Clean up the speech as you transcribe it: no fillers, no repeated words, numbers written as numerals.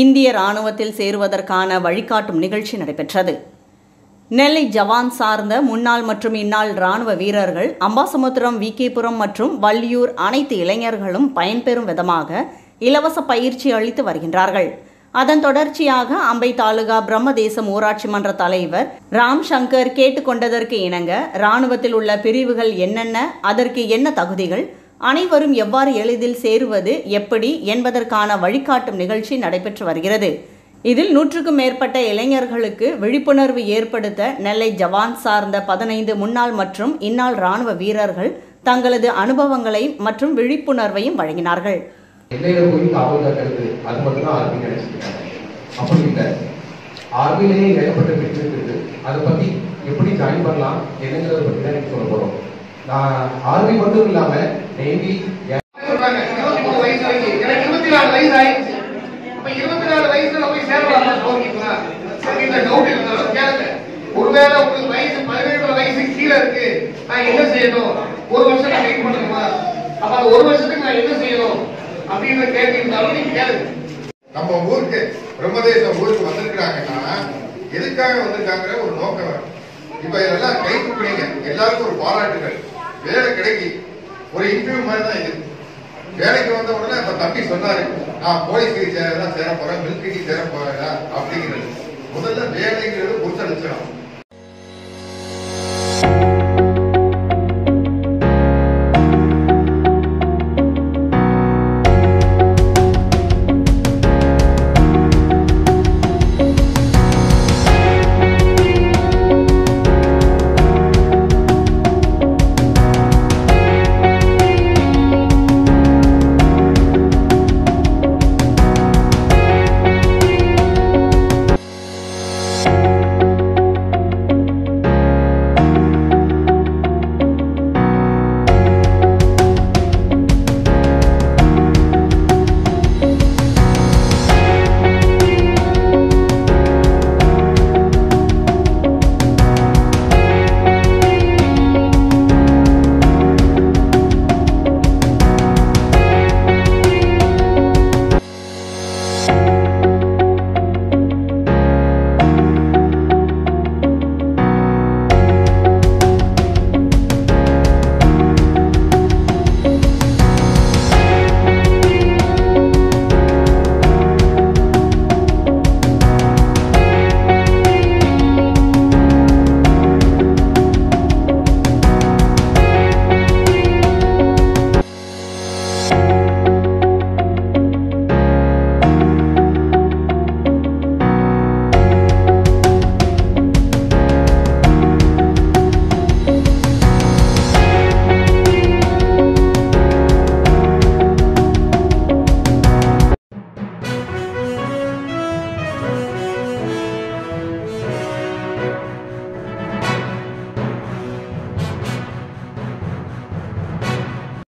இந்திய ராணுவத்தில் சேருவதற்கான வழிகாட்டும் நிகழ்ச்சி நடைபெற்றது. நெல்லை ஜவான் சார்ந்த முன்னாள் மற்றும் இந்நாள் ராணுவ வீரர்கள் அம்பாசமுத்திரம், விகேபுரம் மற்றும் வள்ளியூர் அனைத்து இளைஞர்களும் பயன்பெறும் விதமாக இலவச பயிற்சி அளித்து வருகின்றார்கள். அதன் தொடர்ச்சியாக அம்பை தாலுகா பிரம்மதேசம் ஊராட்சி மன்ற தலைவர் ராம் சங்கர் கேட்டுக்கொண்டதற்கு இணங்க ராணுவத்தில் உள்ள பிரிவுகள் என்னென்ன, அதற்கு என்ன தகுதிகள், அனைவரும் எவ்வாறு எளிதில் சேருவது எப்படி என்பதற்கான வழிகாட்டும் நிகழ்ச்சி நடைபெற்று வருகிறது. இதில் 100க்கும் மேற்பட்ட இளைஞர்களுக்கு விழிப்புணர்வு ஏற்படுத்த நெல்லை ஜவான் சார்ந்த 15 முன்னாள் மற்றும் இந்நாள் ராணுவ வீரர்கள் தங்களது அனுபவங்களை மற்றும் விழிப்புணர்வையும் வழங்கினார்கள். ஆர்மிலேயே ஏகப்பட்ட பிரிவு இருக்குது. அதை பத்தி எப்படி ஜாயின் பண்ணலாம் என்னங்கிறத பத்தி தான் எனக்கு சொல்ல போறோம். நான் ஆர்மி மட்டும் இல்லாம நேவி 23 வயசு வரைக்கும் எனக்கு 24 வயசு ஆயிடுச்சு. அப்ப 24 வயசுல போய் சேரலாமா போறீங்களா? சரி, இந்த டவுட் இருந்தாலும் கேளுங்க. ஒருவேளை உங்களுக்கு வயசு 17 வயசு கீழே இருக்கு, நான் என்ன செய்யணும்? ஒரு வருஷம் நான் வெயிட் பண்ணணுமா? அப்ப அந்த ஒரு வருஷத்துக்கு நான் என்ன செய்யணும் அப்படின்ற கேள்வி இருந்தாலும் நீங்க கேளுங்க. நம்ம ஊருக்கு பிரம்மதேசம் ஊருக்கு வந்திருக்கிறாங்கன்னா எதுக்காக வந்திருக்காங்கிற ஒரு நோக்கம் வரும். இப்ப இதெல்லாம் கை குப்பிடுங்க, எல்லாருக்கும் ஒரு பாராட்டுகள். வேலை கிடைக்கி ஒரு இன்டர்வியூ மாதிரி தான் இது. வேலைக்கு வந்த உடனே அப்ப தம்பி சொன்னாரு, நான் போலீஸ்க்கு சேர போறேன், மிலிட்டரிக்கு சேர போறேன் அப்படிங்கிறது. முதல்ல வேலைங்கிறது புரிச்சடிச்சிடும்.